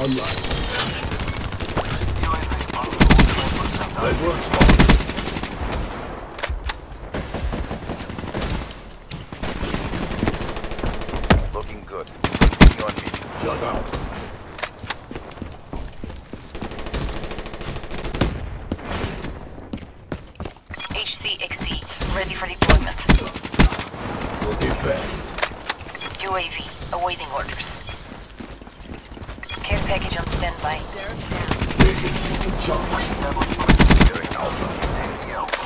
online. That works well. Looking good. Continue on me. Shut out. HCXD, ready for deployment. Looking back. UAV, awaiting orders. Care package on standby. Biggest in charge. Hearing Alpha.